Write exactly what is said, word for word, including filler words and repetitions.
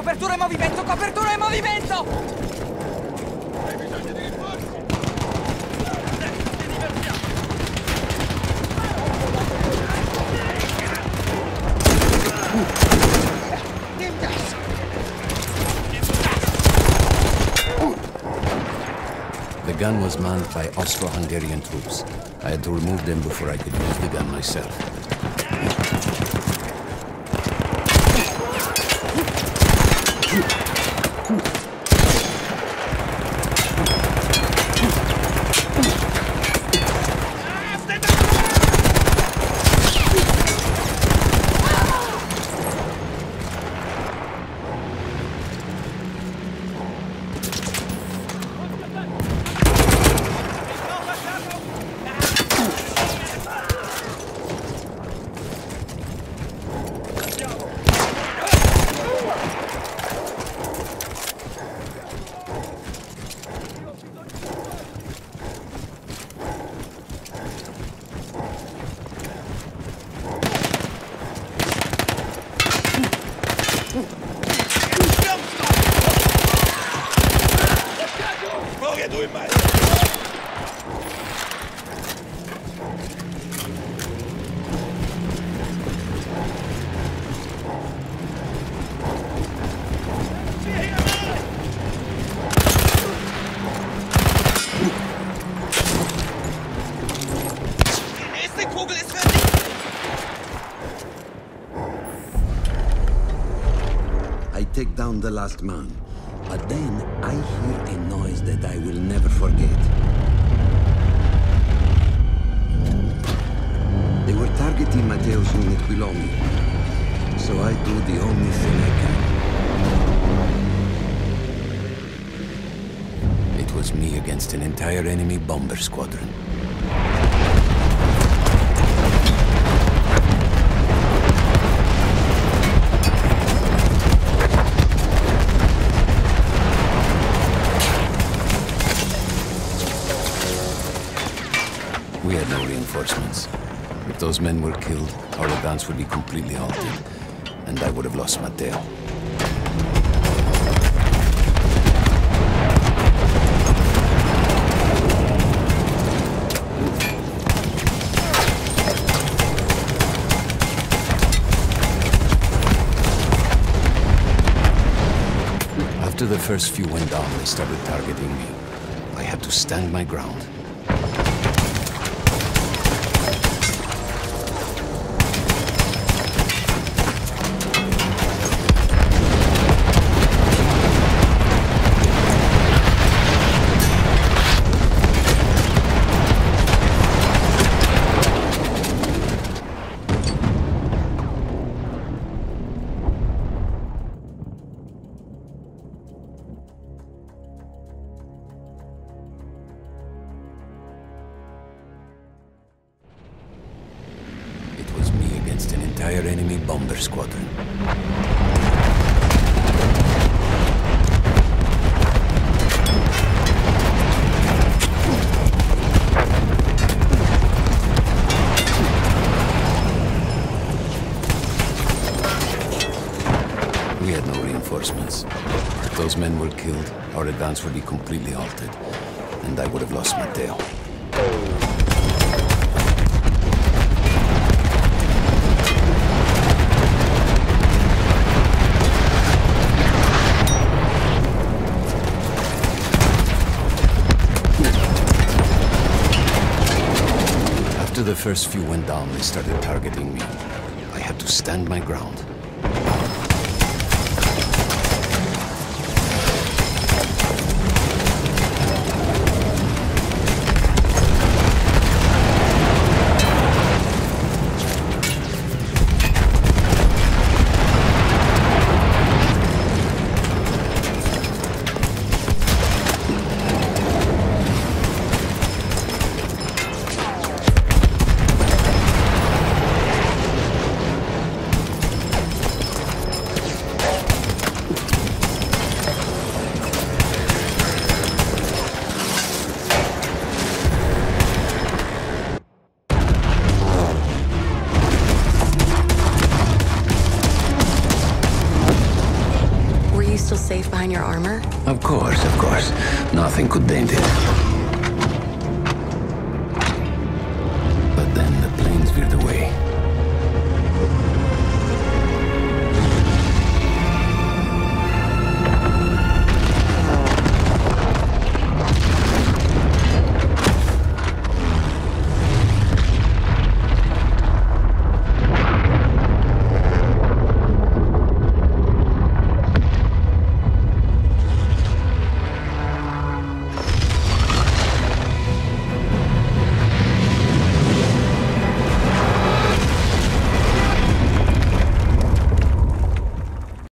Copertura in movimento, copertura in movimento! Hai bisogno di rinforzi? The gun was manned by Austro-Hungarian troops. I had to remove them before I could use the gun myself. I take down the last man, but then I hear a noise that I will never forget. They were targeting Matteo's unit below me, so I do the only thing I can. It was me against an entire enemy bomber squadron. We had no reinforcements. If those men were killed, our advance would be completely halted, and I would have lost Matteo. After the first few went down, they started targeting me. I had to stand my ground. An entire enemy bomber squadron. We had no reinforcements. If those men were killed, our advance would be completely halted, and I would have lost Matteo. After the first few went down, they started targeting me. I had to stand my ground. forces. Nothing could dent it. But then the planes veered away.